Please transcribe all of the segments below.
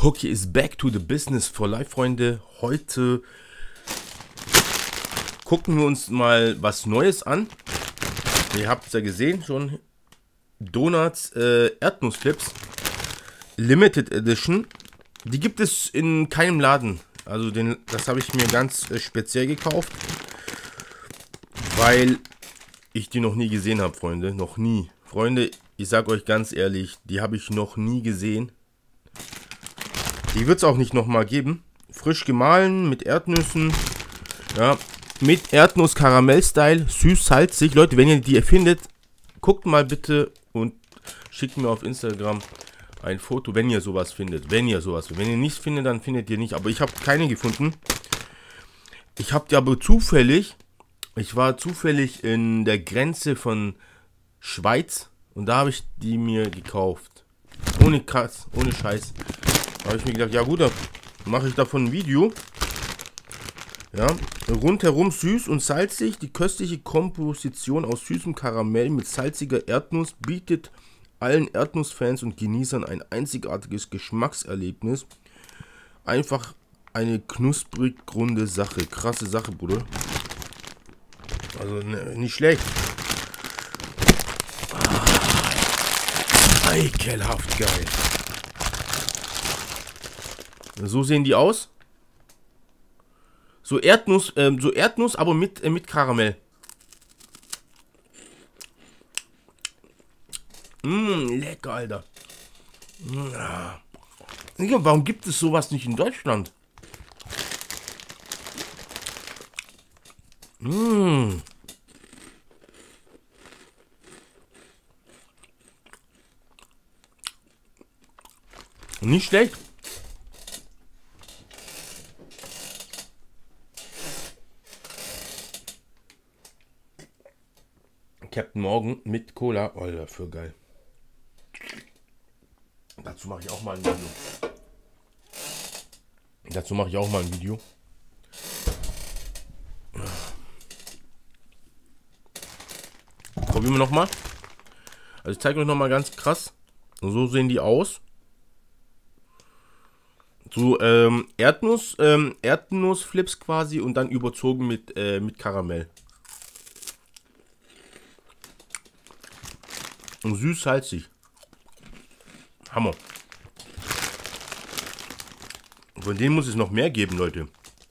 Okay, is back to the business for life, Freunde. Heute gucken wir uns mal was Neues an. Ihr habt es ja gesehen schon. Donuts Erdnussflips Limited Edition. Die gibt es in keinem Laden. Also das habe ich mir ganz speziell gekauft, weil ich die noch nie gesehen habe, Freunde. Noch nie. Freunde, ich sage euch ganz ehrlich, die habe ich noch nie gesehen. Die wird es auch nicht nochmal geben. Frisch gemahlen mit Erdnüssen. Ja, mit Erdnuss-Karamell-Style. Süß-salzig. Leute, wenn ihr die findet, guckt mal bitte und schickt mir auf Instagram ein Foto, wenn ihr sowas findet. Wenn ihr nichts findet, dann findet ihr nicht. Aber ich habe keine gefunden. Ich habe die aber zufällig. Ich war zufällig in der Grenze von Schweiz. Und da habe ich die mir gekauft. Ohne Kass, ohne Scheiß. Da habe ich mir gedacht, ja gut, dann mache ich davon ein Video. Ja, rundherum süß und salzig. Die köstliche Komposition aus süßem Karamell mit salziger Erdnuss bietet allen Erdnussfans und Genießern ein einzigartiges Geschmackserlebnis. Einfach eine knusprig runde Sache. Krasse Sache, Bruder. Also nicht schlecht. Ekelhaft geil. So sehen die aus. So Erdnuss, aber mit Karamell. Lecker, Alter. Warum gibt es sowas nicht in Deutschland? Nicht schlecht. Captain Morgan mit Cola. Oh, dafür geil. Dazu mache ich auch mal ein Video. Probieren wir nochmal. Also ich zeige euch nochmal ganz krass. So sehen die aus. So Erdnussflips quasi und dann überzogen mit Karamell. Und süß-salzig. Hammer. Von denen muss es noch mehr geben, Leute.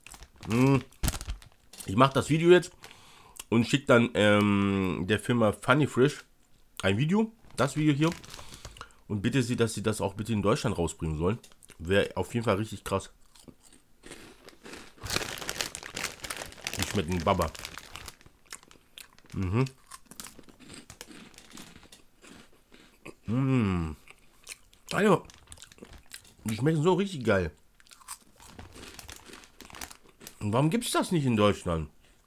Ich mache das Video jetzt und schicke dann der Firma Funny Frisch ein Video. Das Video hier. Und bitte sie, dass sie das auch bitte in Deutschland rausbringen sollen. Wäre auf jeden Fall richtig krass. Die schmecken Baba. Alter, die schmecken so richtig geil. Und warum gibt es das nicht in Deutschland?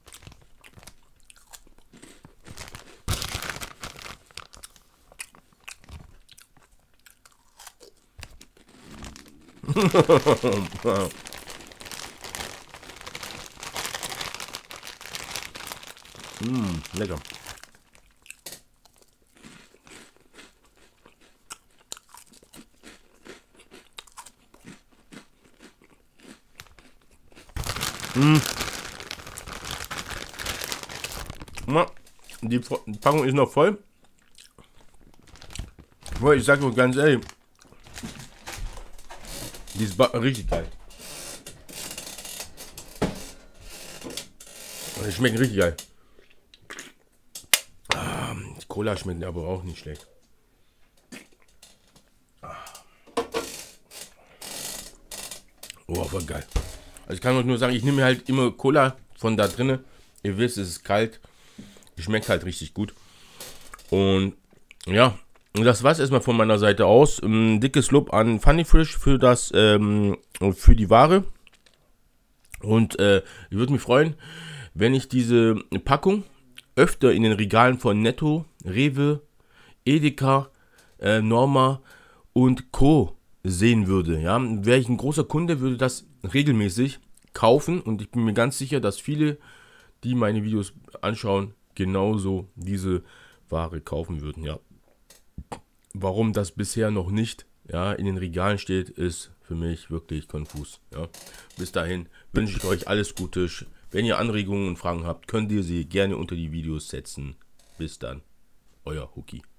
Lecker. Die Packung ist noch voll. Ich sage euch ganz ehrlich, die ist richtig geil. Die schmecken richtig geil. Die Cola schmeckt aber auch nicht schlecht. Oh, voll geil. Also ich kann euch nur sagen, ich nehme halt immer Cola von da drinnen. Ihr wisst, es ist kalt. Die schmeckt halt richtig gut. Und ja, und das war's erstmal von meiner Seite aus. Dickes Lob an Funny Frisch für für die Ware. Und ich würde mich freuen, wenn ich diese Packung öfter in den Regalen von Netto, Rewe, Edeka, Norma und Co. sehen würde. Ja, wäre ich ein großer Kunde, würde das regelmäßig kaufen. Und ich bin mir ganz sicher, dass viele, die meine Videos anschauen, genauso diese Ware kaufen würden. Ja, warum das bisher noch nicht in den Regalen steht, ist für mich wirklich konfus. Ja. Bis dahin wünsche ich euch alles Gute. Wenn ihr Anregungen und Fragen habt, könnt ihr sie gerne unter die Videos setzen. Bis dann, euer Huki.